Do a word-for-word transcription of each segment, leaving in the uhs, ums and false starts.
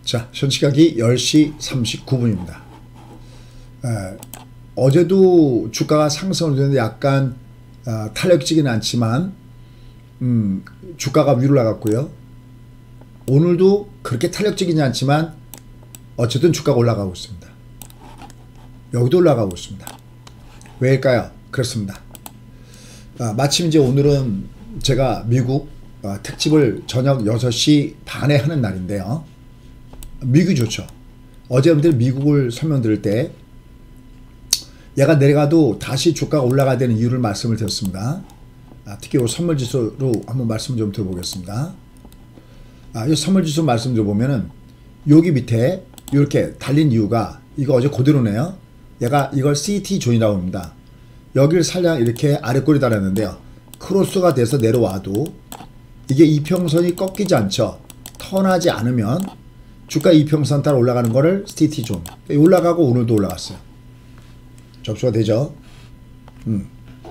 자, 현 시각이 열 시 삼십구 분입니다. 에, 어제도 주가가 상승을 했는데 약간 어, 탄력적이는 않지만 음, 주가가 위로 나갔고요. 오늘도 그렇게 탄력적이지 않지만 어쨌든 주가가 올라가고 있습니다. 여기도 올라가고 있습니다. 왜일까요? 그렇습니다. 아, 마침 이제 오늘은 제가 미국 어, 특집을 저녁 여섯 시 반에 하는 날인데요. 미국이 좋죠. 어제 여러분들 미국을 설명드릴 때 얘가 내려가도 다시 주가가 올라가야 되는 이유를 말씀을 드렸습니다. 아, 특히 이 선물지수로 한번 말씀 좀 드려보겠습니다. 아, 이 선물지수 말씀 드려보면은 여기 밑에 이렇게 달린 이유가 이거 어제 그대로네요. 얘가 이걸 씨티 존이라고 합니다. 여기를 살짝 이렇게 아래꼬리 달았는데요. 크로스가 돼서 내려와도 이게 이평선이 꺾이지 않죠. 턴하지 않으면 주가 이평선 따라 올라가는 거를 씨티 존. 올라가고 오늘도 올라갔어요. 접수가 되죠. 음.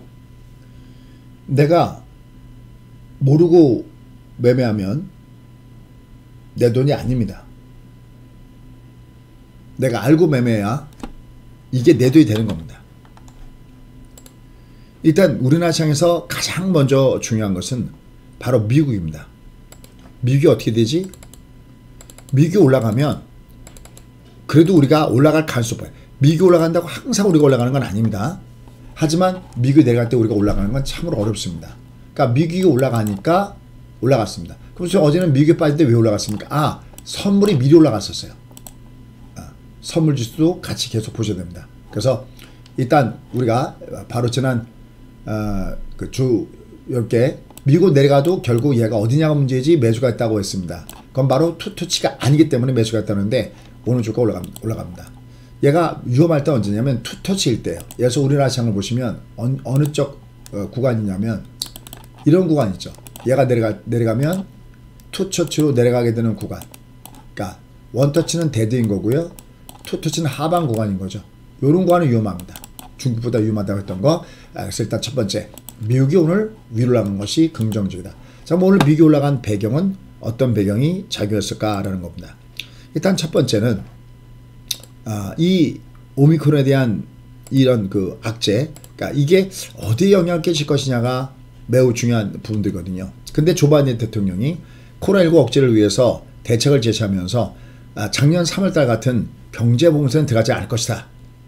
내가 모르고 매매하면 내 돈이 아닙니다. 내가 알고 매매해야 이게 내 돈이 되는 겁니다. 일단 우리나라 시장에서 가장 먼저 중요한 것은 바로 미국입니다. 미국이 어떻게 되지? 미국이 올라가면 그래도 우리가 올라갈 가능성이 높아요. 미국이 올라간다고 항상 우리가 올라가는 건 아닙니다. 하지만 미국이 내려갈 때 우리가 올라가는 건 참으로 어렵습니다. 그러니까 미국이 올라가니까 올라갔습니다. 그래서 어제는 미국이 빠질 때 왜 올라갔습니까? 아, 선물이 미리 올라갔었어요. 아, 선물 지수도 같이 계속 보셔야 됩니다. 그래서 일단 우리가 바로 지난 어, 그 주 이렇게 미국 내려가도 결국 얘가 어디냐가 문제지 매수가 있다고 했습니다. 그건 바로 투터치가 아니기 때문에 매수가 있다는데 오늘 주가 올라갑니다. 올라갑니다. 얘가 위험할 때 언제냐면 투터치일 때예요. 그래서 우리나라 시장을 보시면 어느, 어느 쪽 어, 구간이냐면 이런 구간 있죠. 얘가 내려가, 내려가면 투터치로 내려가게 되는 구간. 그러니까 원터치는 데드인 거고요. 투터치는 하방 구간인 거죠. 이런 구간은 위험합니다. 중국보다 위험하다고 했던 거. 그래서 일단 첫 번째, 미국이 오늘 위로 올라간 것이 긍정적이다. 자, 오늘 미국이 올라간 배경은 어떤 배경이 작용했을까라는 겁니다. 일단 첫 번째는 아, 이 오미크론에 대한 이런 그 악재, 그러니까 이게 어디에 영향을 끼칠 것이냐가 매우 중요한 부분들이거든요. 근데 조 바이든 대통령이 코로나십구 억제를 위해서 대책을 제시하면서 아, 작년 삼월달 같은 경제 봉쇄는 들어가지 않을 것이다.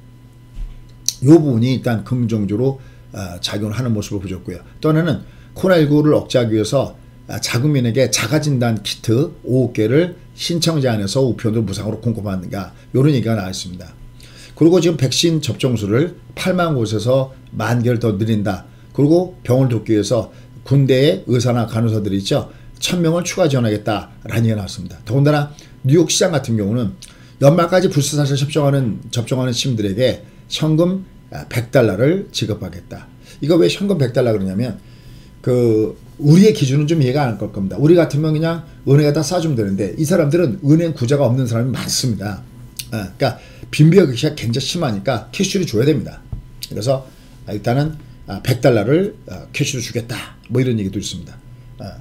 이 부분이 일단 긍정적으로 어, 작용을 하는 모습을 보였고요. 또 하나는 코로나십구를 억제하기 위해서 어, 자국민에게 자가진단 키트 오억 개를 신청자 안에서 우편으로 무상으로 공급하는가 이런 얘기가 나와 있습니다. 그리고 지금 백신 접종수를 팔만 곳에서 만 개를 더 늘린다. 그리고 병을 돕기 위해서 군대의 의사나 간호사들이 있죠. 천 명을 추가 지원하겠다라는 얘기가 나왔습니다. 더군다나 뉴욕 시장 같은 경우는 연말까지 불사사를 접종하는, 접종하는 시민들에게 현금 백 달러를 지급하겠다. 이거 왜 현금 백 달러 그러냐면 그 우리의 기준은 좀 이해가 안 갈 겁니다. 우리 같으면 그냥 은행에다 싸주면 되는데 이 사람들은 은행 구자가 없는 사람이 많습니다. 아, 그러니까 빈부격이 굉장히 심하니까 캐시를 줘야 됩니다. 그래서 일단은 백 달러를 캐시로 주겠다. 뭐 이런 얘기도 있습니다. 아,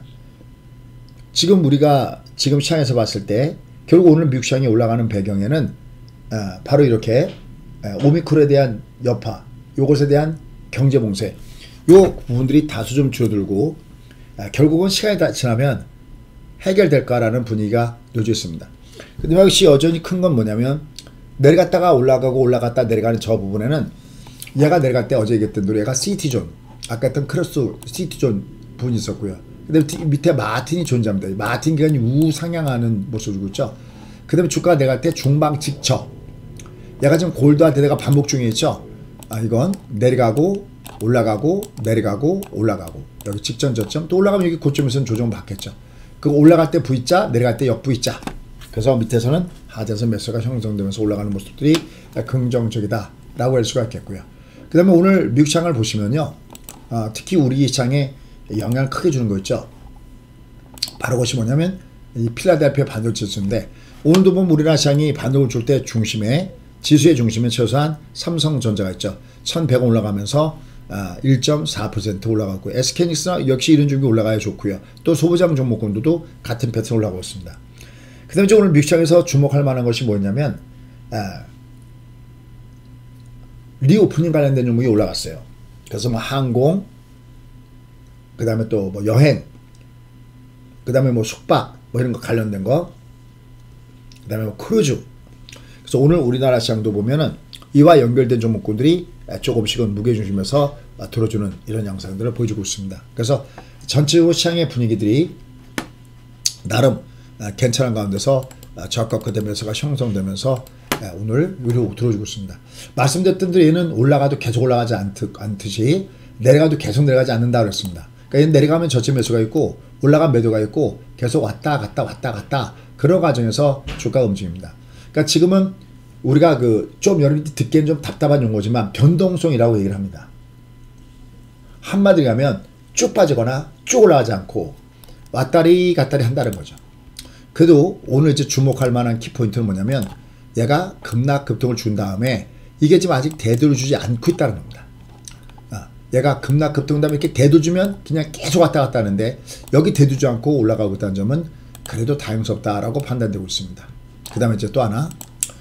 지금 우리가 지금 시장에서 봤을 때 결국 오늘 미국 시장이 올라가는 배경에는 아, 바로 이렇게 오미크론에 대한 여파, 요것에 대한 경제 봉쇄, 요 부분들이 다소 좀 줄어들고 아, 결국은 시간이 다 지나면 해결될까라는 분위기가 놓여져 있습니다. 근데 역시 여전히 큰 건 뭐냐면 내려갔다가 올라가고 올라갔다 내려가는 저 부분에는 얘가 내려갈 때 어제 얘기했던 대로 얘가 씨티 존, 아까 했던 크로스 씨티 존 부분이 있었고요. 근데 밑에 마틴이 존재합니다. 마틴 기간이 우상향하는 모습을 보고 있죠. 그 다음에 주가가 내려갈 때 중방 직저, 얘가 지금 골드와 대대가 반복 중에 있죠. 아, 이건 내려가고 올라가고 내려가고 올라가고 여기 직전 저점 또 올라가면 여기 고점에서는 조정 받겠죠. 그 올라갈 때 V자 내려갈 때 역 V자. 그래서 밑에서는 하단선 매수가 형성되면서 올라가는 모습들이 긍정적이다 라고 할 수가 있겠고요. 그 다음에 오늘 미국 시장을 보시면요. 아, 특히 우리 시장에 영향을 크게 주는 거 있죠. 바로 그것이 뭐냐면 이 필라델피아 반도체 지수인데 오늘도 보면 우리나라 시장이 반도체를 줄 때 중심에 지수의 중심에 최소한 삼성전자가 있죠. 천백 원 올라가면서 아, 일 점 사 퍼센트 올라가고 에스케이닉스나 역시 이런 종목이 올라가야 좋고요. 또 소부장 종목군들도 같은 패턴 올라가고 있습니다. 그 다음에 오늘 미국 시장에서 주목할 만한 것이 뭐냐면 아, 리오프닝 관련된 종목이 올라갔어요. 그래서 뭐 항공, 그 다음에 또 뭐 여행, 그 다음에 뭐 숙박, 뭐 이런 거 관련된 거, 그 다음에 뭐 크루즈. 그래서 오늘 우리나라 시장도 보면은 이와 연결된 종목군들이 조금씩은 무게중심에서 들어주는 이런 양상들을 보여주고 있습니다. 그래서 전체적으로 시장의 분위기들이 나름 괜찮은 가운데서 저가 끝의 매수가 형성되면서 오늘 위로 들어주고 있습니다. 말씀드렸던 대로 얘는 올라가도 계속 올라가지 않듯, 않듯이 내려가도 계속 내려가지 않는다 그랬습니다. 그러니까 얘는 내려가면 저치 매수가 있고 올라간 매도가 있고 계속 왔다 갔다 왔다 갔다 그런 과정에서 주가 움직입니다. 그러니까 지금은 우리가 그 좀 여러분들이 듣기엔 좀 답답한 용어지만 변동성이라고 얘기를 합니다. 한마디로 하면 쭉 빠지거나 쭉 올라가지 않고 왔다리 갔다리 한다는 거죠. 그래도 오늘 이제 주목할 만한 키포인트는 뭐냐면 얘가 급락 급등을 준 다음에 이게 지금 아직 대도를 주지 않고 있다는 겁니다. 아, 얘가 급락 급등 다음에 이렇게 대도 주면 그냥 계속 왔다 갔다 하는데 여기 대도 주지 않고 올라가고 있다는 점은 그래도 다행스럽다라고 판단되고 있습니다. 그 다음에 이제 또 하나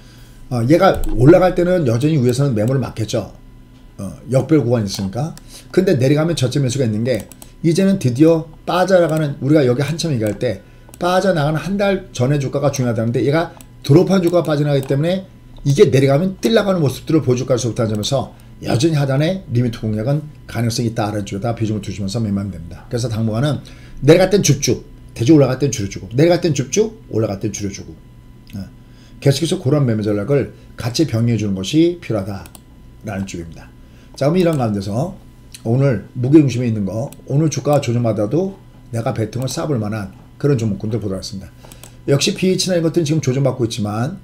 어, 얘가 올라갈 때는 여전히 위에서는 매물을 맞겠죠. 어, 역별 구간이 있으니까. 근데 내려가면 저점 매수가 있는 게 이제는 드디어 빠져나가는 우리가 여기 한참 얘기할 때 빠져나가는 한 달 전의 주가가 중요하다는데 얘가 드롭한 주가가 빠져나가기 때문에 이게 내려가면 뛸나가는 모습들을 보여줄 수 없다는 점에서 여전히 하단에 리미트 공략은 가능성이 있다는 쪽에다 비중을 두시면서 매매하면 됩니다. 그래서 당분간은 내려갈 땐 줍줍, 대주 올라갈 땐 줄여주고 내려갈 땐 줍줍, 올라갈 땐 줄여주고 어. 계속해서 그런 매매 전략을 같이 병행해 주는 것이 필요하다라는 쪽입니다. 자, 그럼 이런 가운데서 오늘 무게중심에 있는 거 오늘 주가가 조정받아도 내가 배팅을 쌓아볼 만한 그런 종목군들 보도록 하겠습니다. 역시 비에이치나 이런 것들은 지금 조정받고 있지만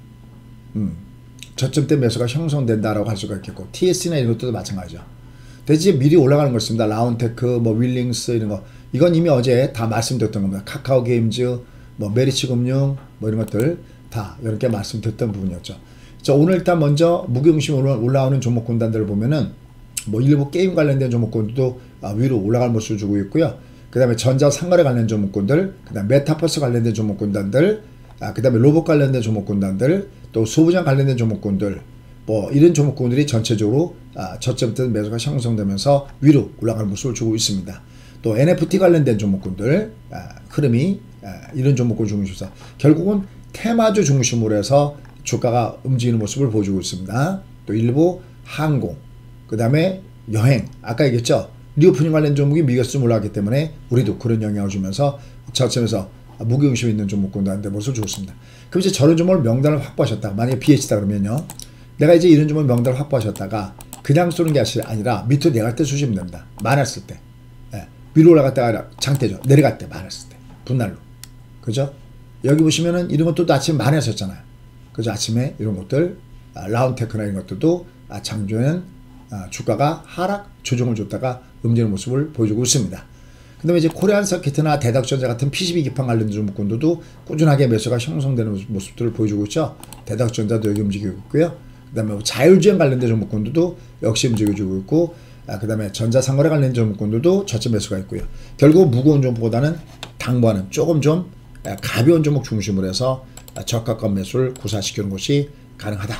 음, 저점 때 매수가 형성된다라고 할 수가 있겠고 티에스나 이런 것들도 마찬가지죠. 대체 미리 올라가는 거 있습니다. 라운테크, 뭐 윌링스 이런 거 이건 이미 어제 다 말씀드렸던 겁니다. 카카오 게임즈, 뭐 메리츠 금융 뭐 이런 것들 다 이렇게 말씀드렸던 부분이었죠. 자, 오늘 일단 먼저 무게중심으로 올라오는 종목 군단들을 보면은 뭐 일부 게임 관련된 종목군도 위로 올라갈 모습을 주고 있고요. 그 다음에 전자상거래 관련 종목군들, 그 다음에 메타버스 관련된 종목군단들, 아, 그 다음에 로봇 관련된 종목군단들, 또 소부장 관련된 종목군들, 뭐 이런 종목군들이 전체적으로 아, 저점대 매수가 형성되면서 위로 올라가는 모습을 주고 있습니다. 또 엔에프티 관련된 종목군들 아, 흐름이 아, 이런 종목군 중심에서 결국은 테마주 중심으로 해서 주가가 움직이는 모습을 보여주고 있습니다. 또 일부 항공, 그 다음에 여행, 아까 얘기했죠. 리오프닝 관련 종목이 미국에서 좀 올라왔기 때문에 우리도 그런 영향을 주면서 저점에서 무게중심이 있는 종목군들한테 모습을 주고 있습니다. 그럼 이제 저런 종목을 명단을 확보하셨다. 만약에 비에이치다 그러면요. 내가 이제 이런 종목 명단을 확보하셨다가 그냥 쏘는 게 아니라 밑으로 내려갈 때 쏘시면 됩니다. 많았을 때. 예. 위로 올라갔다가 아니라 장대죠. 내려갈 때 많았을 때. 분할로. 그죠? 여기 보시면은 이런 것도 아침에 많이 하셨잖아요. 그죠? 아침에 이런 것들, 아, 라운테크나 이런 것들도 아, 장주에는 아, 주가가 하락 조정을 줬다가 움직이는 모습을 보여주고 있습니다. 그 다음에 이제 코리안 서킷이나 대덕전자 같은 피시비 기판 관련된 종목군들도 꾸준하게 매수가 형성되는 모습들을 보여주고 있죠. 대덕전자도 여기 움직이고 있고요. 그 다음에 자율주행 관련된 종목군들도 역시 움직여주고 있고, 아, 그 다음에 전자상거래 관련된 종목군들도 저점 매수가 있고요. 결국 무거운 종목보다는 당분간은 조금 좀 가벼운 종목 중심으로 해서 저가권 매수를 구사시키는 것이 가능하다.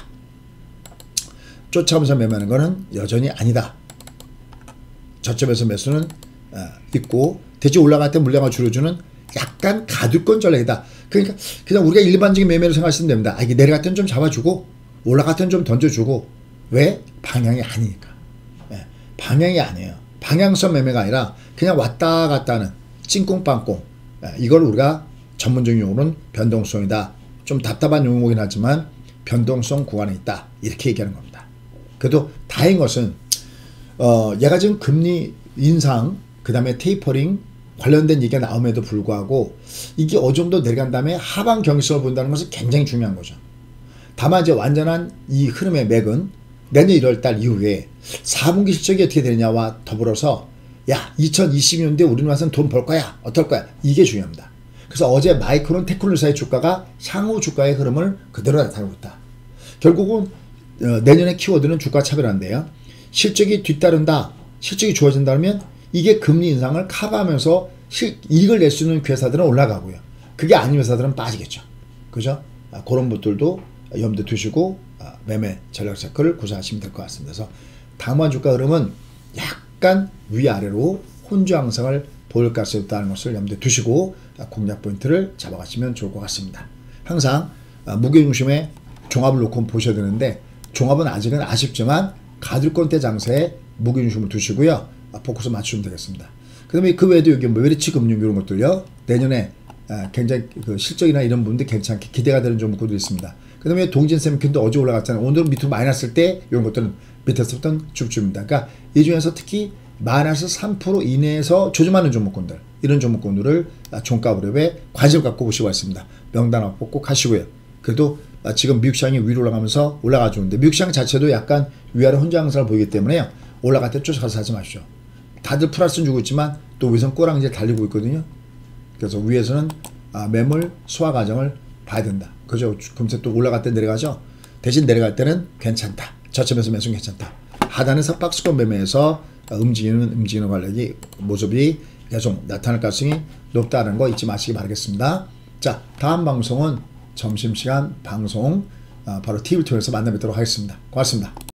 쫓아오면서 매매하는 것은 여전히 아니다. 저점에서 매수는 있고 대체 올라갈 때 물량을 줄여주는 약간 가두권 전략이다. 그러니까 그냥 우리가 일반적인 매매를 생각하시면 됩니다. 아, 이게 내려갈 때는 좀 잡아주고 올라갈 때는 좀 던져주고. 왜? 방향이 아니니까. 네, 방향이 아니에요. 방향성 매매가 아니라 그냥 왔다 갔다 하는 찡꽁빵꽁. 네, 이걸 우리가 전문적인 용어로는 변동성이다. 좀 답답한 용어이긴 하지만 변동성 구간에 있다. 이렇게 얘기하는 겁니다. 그래도 다행인 것은 어, 얘가 지금 금리 인상, 그 다음에 테이퍼링 관련된 얘기가 나옴에도 불구하고 이게 어느 정도 내려간 다음에 하방 경직성을 본다는 것은 굉장히 중요한 거죠. 다만 이제 완전한 이 흐름의 맥은 내년 일월 달 이후에 사 분기 실적이 어떻게 되느냐와 더불어서 야, 이천이십이 년도에 우리는 와서는 돈 벌 거야, 어떨 거야, 이게 중요합니다. 그래서 어제 마이크론 테크놀사의 주가가 향후 주가의 흐름을 그대로 나타내고 있다. 결국은 어, 내년의 키워드는 주가 차별화인데요. 실적이 뒤따른다, 실적이 좋아진다면 이게 금리 인상을 커버하면서 실, 이익을 낼 수 있는 회사들은 올라가고요. 그게 아닌 회사들은 빠지겠죠. 그죠? 그죠? 아, 그런 것들도 염두에 두시고 아, 매매 전략 체크를 구사하시면 될 것 같습니다. 그래서 다음번 주가 흐름은 약간 위아래로 혼조 양상을 보일 가능성이 있다는 것을 염두에 두시고 아, 공략 포인트를 잡아가시면 좋을 것 같습니다. 항상 아, 무게중심의 종합을 놓고 보셔야 되는데 종합은 아직은 아쉽지만 가들권대 장세에 무게중심을 두시고요. 아, 포커스 맞추면 되겠습니다. 그 다음에 그 외에도 여기 뭐 외래치 금융 이런 것들요. 내년에 아, 굉장히 그 실적이나 이런 부분들 괜찮게 기대가 되는 종목들도 있습니다. 그 다음에 동진세미킨도 어제 올라갔잖아요. 오늘은 밑으로 많이 났을 때 이런 것들은 밑에서부터 쭉쭉입니다. 그러니까 이 중에서 특히 마이너스 삼 퍼센트 이내에서 조짐하는 종목군들 이런 종목군들을 종가 무렵에 관심 갖고 보시고 있습니다. 명단 확보 꼭 하시고요. 그래도 지금 미국 시장이 위로 올라가면서 올라가 주는데 미국 시장 자체도 약간 위아래 혼자 항상을 보이기 때문에요. 올라갈 때 쫓아가서 하지 마십시오. 다들 플러스는 주고 있지만 또 위에서는 꼬랑지 달리고 있거든요. 그래서 위에서는 아, 매물 소화 과정을 봐야 된다. 그죠? 금세 또 올라갈 때 내려가죠. 대신 내려갈 때는 괜찮다. 저점에서 매수는 괜찮다. 하단에서 박스권 매매에서 움직이는 움직이는 관련이 모습이 계속 나타날 가능성이 높다는 거 잊지 마시기 바라겠습니다. 자, 다음 방송은 점심시간 방송 아, 바로 티비를 통해서 만나 뵙도록 하겠습니다. 고맙습니다.